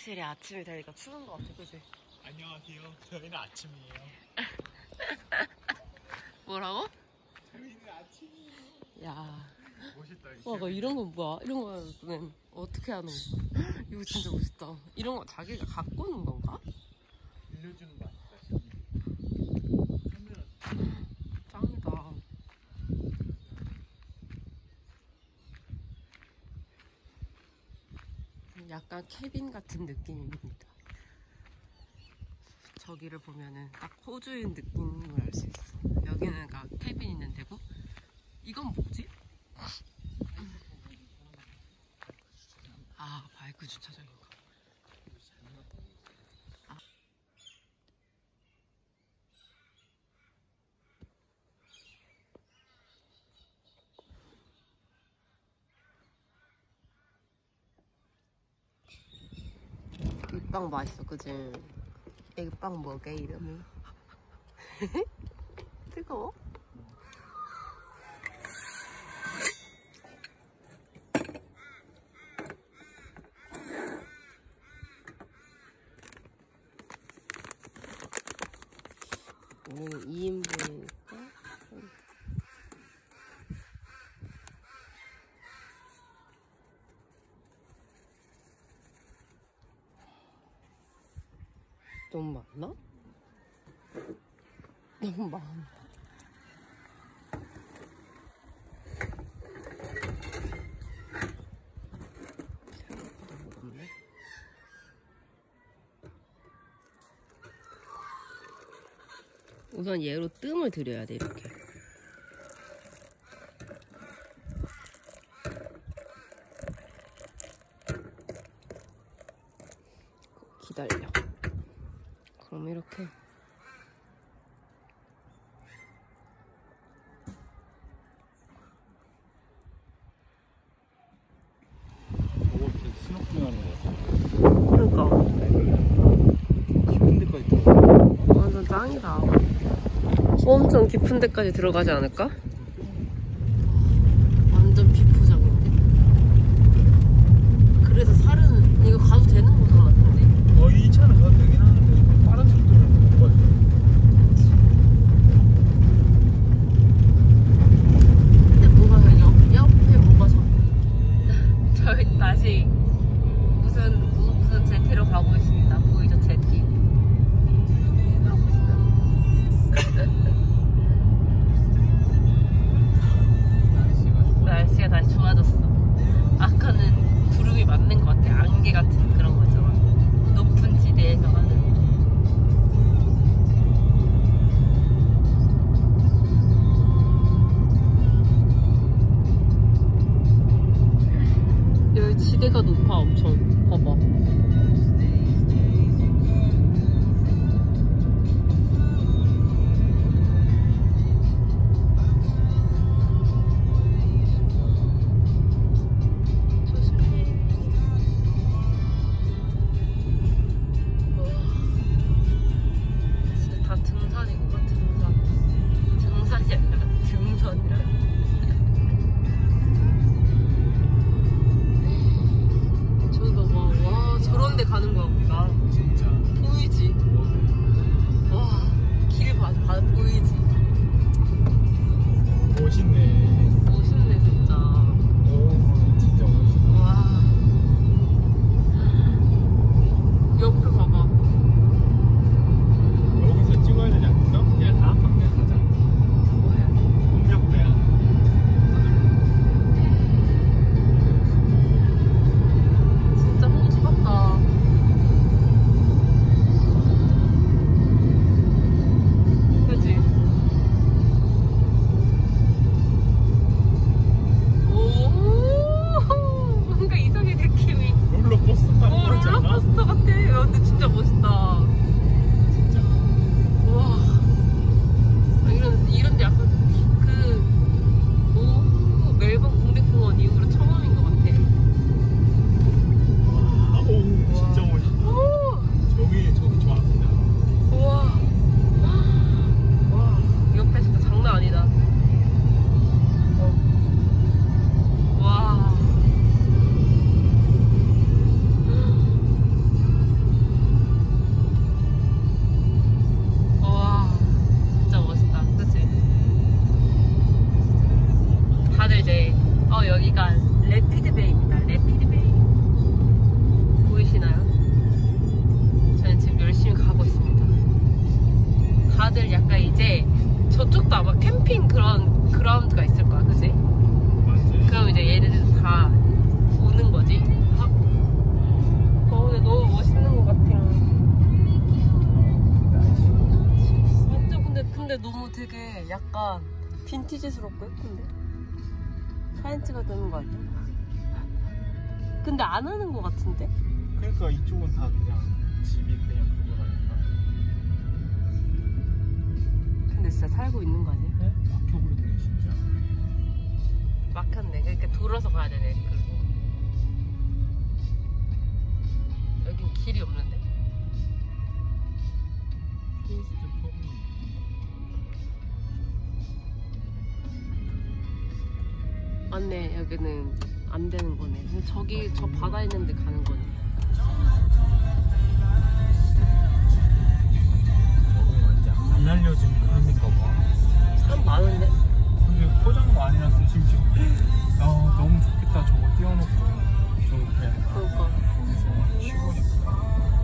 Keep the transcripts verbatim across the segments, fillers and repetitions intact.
확실히 아침이 되니까 추운 것 같아, 그치? 안녕하세요. 저희는 아침이에요. 뭐라고? 저희는 아침이에요. 야. 멋있다. 와, 나 이런 건 뭐야? 이런 거는 어떻게 하는 거야? 이거 진짜 멋있다. 이런 거 자기가 갖고 오는 건가? 빌려주는 거 아닐까? 짱이다. 약간 캐빈 같은 느낌입니다. 저기를 보면은 딱 호주인 느낌을 알 수 있어. 여기는 가 캐빈 있는 데고. 이건 뭐지? 아, 바이크 주차장인가? 아. 이 빵 맛있어, 그치? 이 빵 뭐게, 이름이? 뜨거워? 오늘 이 인분이니까 너무 많나? 너무 많아. 생각보다 무겁네. 우선 얘로 뜸을 들여야 돼, 이렇게. 기다려. 그럼 이렇게. 저거 진짜 스노클링 하는 거 같아. 그러니까. 깊은 데까지 들어가. 완전 짱이다. 엄청 깊은 데까지 들어가지 않을까? 완전 비포장인데? 그래서 살은 이거 가도 되는 거잖아, 근데? 어, 이 차는 가도 되긴 하는데 다른 차들은 못 가죠. 근데 뭐가 옆, 옆에 뭐가 자꾸 저희 다시 무슨 무슨 제티로 가고 있습니다. 보이죠, 제티? 하고 있어요. 날씨가 다시 좋아졌어. 아까는 구름이 맞는 것 같아. 안개 같은 그런 거 있잖아. 높은 지대에서 하는. 여기 지대가 높아, 엄청. 봐봐. 저쪽도 아마 캠핑 그런 그라운드가 있을 거야, 그지? 맞지? 그럼 이제 얘네들 다 오는 거지. 어, 근데 너무 멋있는 것 같아. 완전 근데 근데 너무 되게 약간 빈티지스럽고 예쁜데? 사진 찍어야 되는 거 아니야? 근데 안 하는 거 같은데? 그러니까 이쪽은 다 그냥 집이 그냥 그거라니까. 근데 진짜 살고 있는 거 아니야? 네? 막혀버렸네 진짜. 막혔네. 그러니까 돌아서 가야 되네. 그리고 여긴 길이 없는데? 포스트 펌. 맞네. 여기는 안 되는 거네. 근데 저기 저 바다 있는데 가는 거네. 저건 완전 안 알려진 그런 데인가 봐. 사람 많은데? 근데 포장 많이 났어 심지어. 아 너무 좋겠다. 저거 띄워놓고 저 배 그러니까. 거기서 쉬고 싶다.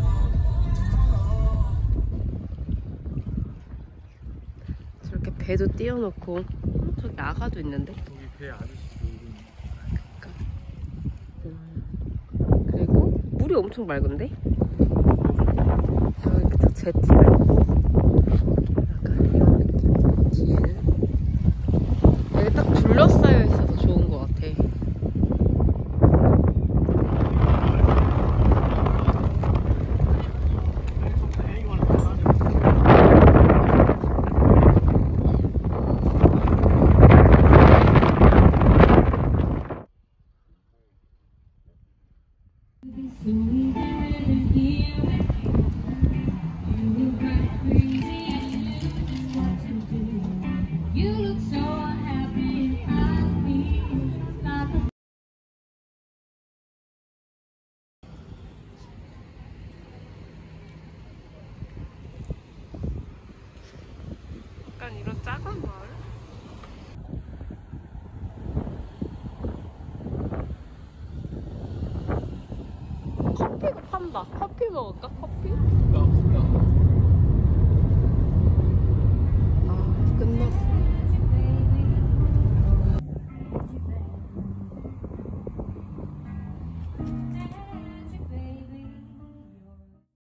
저렇게 배도 띄워놓고 저기 아가도 있는데? 여기 배 아저씨 놀고 있는. 그리고 물이 엄청 맑은데? 여기 또 제티가 있고 약간 이런 느낌. 여기 딱 둘러싸여 있어서 좋은 것 같아. 약간 이런 작은 마을? 커피가 판다. 커피 먹을까? 커피? 나